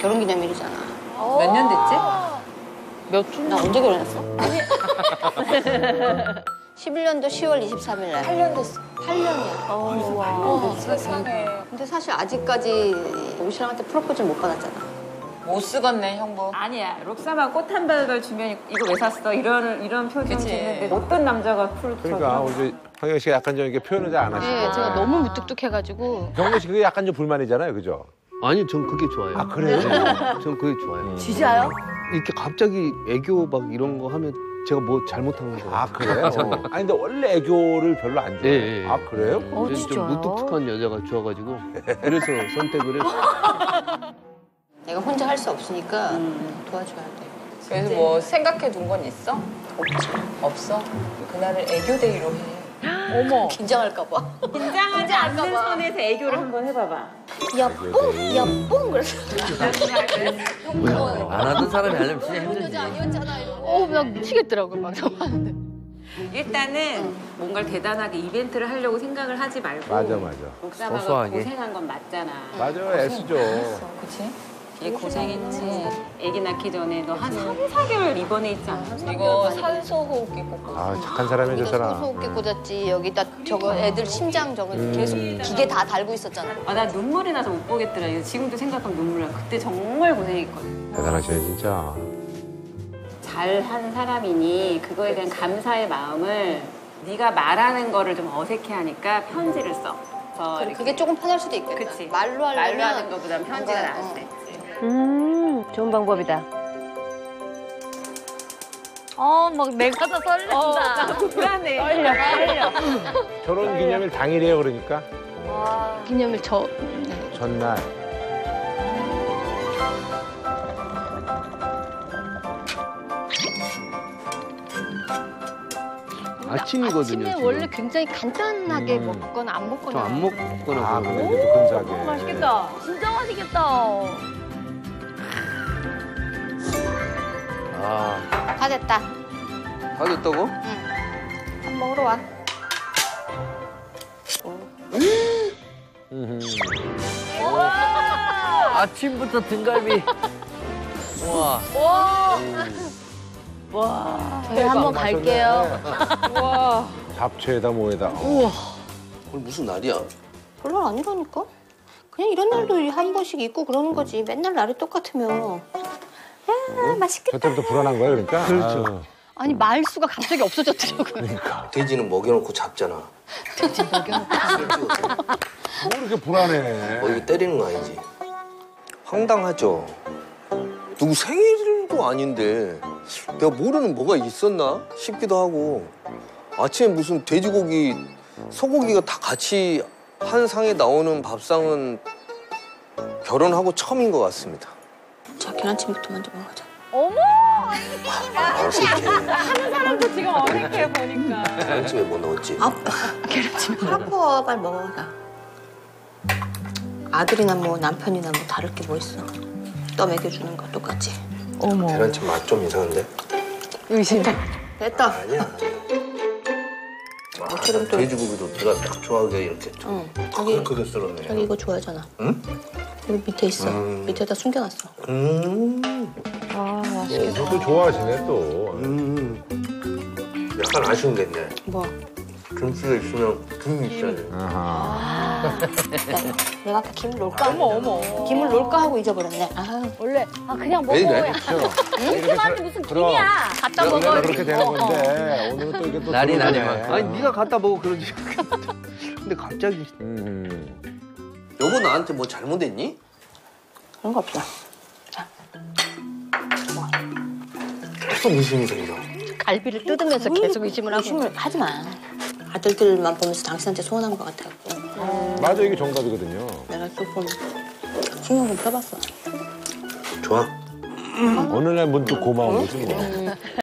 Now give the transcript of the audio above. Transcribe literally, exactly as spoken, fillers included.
결혼기념일이잖아. 몇 년 됐지? 몇 주? 나 언제 결혼했어? 십일 년도 시월 이십삼일 날. 팔 년 됐어. 팔 년이야. 어, 와. 세상에. 근데 사실 아직까지 우리 신랑한테 프로포즈를 못 받았잖아. 못 쓰겄네, 형부. 아니야. 록사만 꽃 한 달을 주면 이거 왜 샀어? 이런 이런 표정 그치. 짓는데 어떤 남자가 풀 그러니까 우리 황영 씨가 약간 좀 이렇게 표현을 잘 안 하시고. 네, 제가 너무 무뚝뚝해가지고. 경모 씨 그게 약간 좀 불만이잖아요, 그죠? 아니, 전 그게 좋아요. 아 그래요? 네, 전 그게 좋아요. 진짜요? 이렇게 갑자기 애교 막 이런 거 하면 제가 뭐 잘못한 거 아 같아요. 그래요? 아니 근데 원래 애교를 별로 안 좋아해요. 예, 예. 아 그래요? 어, 좀 진짜요? 무뚝뚝한 여자가 좋아가지고 그래서 선택을 했어요. 내가 혼자 할 수 없으니까 도와줘야 돼. 그래서 뭐 생각해 둔 건 있어? 없지. 없어? 그날을 애교데이로 해. 어머. 긴장할까 봐. 긴장하지 않는 선에서 애교를 한번 해봐봐. 야뽕! 야뽕! 그래서. 안 하던 사람이 하려면 진짜 힘들지. 아니었잖아 이러고. 어, 막 미치겠더라고요, 막 하는데. 일단은 뭔가를 대단하게 이벤트를 하려고 생각을 하지 말고 맞아 맞아. 록사마가 소소하게. 고생한 건 맞잖아. 맞아요, 애쓰죠. 그치? 얘 고생했지. 아기 낳기 전에 너 한 삼, 사 개월 입원해 있지 않았어? 이거 산소호흡기 꽂고. 아 착한 사람이 저 사람. 소소호흡기 꽂았지. 여기다 저거 애들 심장 저거 계속 기계 다 달고 있었잖아. 아, 나 눈물이 나서 못 보겠더라. 이거 지금도 생각하면 눈물 나. 그때 정말 고생했거든. 대단하시네 진짜. 잘한 사람이니 그거에 대한 감사의 마음을 네가 말하는 거를 좀 어색해하니까 편지를 써. 그래서 그래, 이렇게 그게 조금 편할 수도 있겠다. 그치. 말로 하려면 말로 하는 것보다는 편지가 뭔가, 나을 수 어. 있지. 음, 좋은 방법이다. 어, 막 내가 더 설렌다. 불안해. 떨려, 떨려. 결혼 기념일 당일이에요 그러니까 기념일 저 전날. 아침이거든요. 아침에 지금. 원래 굉장히 간단하게 음. 먹거나 안 먹거나. 저 안 먹거나 아 그러고. 근데 이제 또 근사하게. 맛있겠다. 진짜 맛있겠다. 아, 다 됐다. 다 됐다고? 밥 먹으러 와. 음흠. 아침부터 등갈비. 우와. 저희 한번 갈게요. 와. 잡채에다 뭐에다. 오늘 무슨 날이야? 별로 아니라니까. 그냥 이런 날도 한 번씩 있고 그러는 거지. 맨날 날이 똑같으면. 야, 맛있겠다. 저때부터 불안한 거야 그러니까. 그렇죠. 아니, 말수가 갑자기 없어졌더라고요. 돼지는 먹여놓고 잡잖아. 돼지 먹여놓고. 뭐 이렇게 불안해. 뭐 이거 때리는 거 아니지? 황당하죠. 누구 생일도 아닌데 내가 모르는 뭐가 있었나 싶기도 하고 아침에 무슨 돼지고기, 소고기가 다 같이 한 상에 나오는 밥상은 결혼하고 처음인 것 같습니다. 자, 계란찜부터 먼저 먹어보자. 아, 어색해. 사람도 지금 어색해 보니까. 계란찜에 뭐 넣었지? 아빠. 계란찜. 아파. 빨리 먹어보자. 아들이나 뭐 남편이나 뭐 다를 게 뭐 있어. 떠 먹여주는 거 똑같지. 어머. 계란찜 맛 좀 이상한데? 의심돼. 됐다. 아니야. 모처럼 또. 돼지고기도 내가 딱 좋아하게 이렇게 좀 응. 저기, 크게 썰었네. 저기 이거 좋아하잖아. 응? 여기 밑에 있어. 음. 밑에다 숨겨놨어. 음. 또 좋아하시네 또. 음. 약간 아쉬운 게 있네. 뭐. 김치가 있으면 김이 있어야 돼. 아하. 야, 내가 아까 김을 놓을까? 어머, 어머. 김을 놓을까 하고 잊어버렸네. 아, 원래, 아, 그냥 먹어. 왜 이래? 그렇죠. 김한테 무슨 그럼. 김이야. 갖다 먹어. 원래 그렇게 되는 어, 어. 건데 오늘은 또 이게 또 날이 들어오네. 날이만. 아니, 네가 갖다 먹어 그러지. 근데 갑자기. 음. 여보 나한테 뭐 잘못했니? 그런 거 없어. 자. 뭐. 계속 의심이 생겨. 갈비를 뜯으면서 계속 의심을 하고. 의심을 하지 마. 아들들만 보면서 당신한테 소원한 것 같아갖고. 맞아 이게 정답이거든요. 내가 조금 신경 좀 펴봤어. 좋아. 어느 날 문득 고마운 거지 뭐.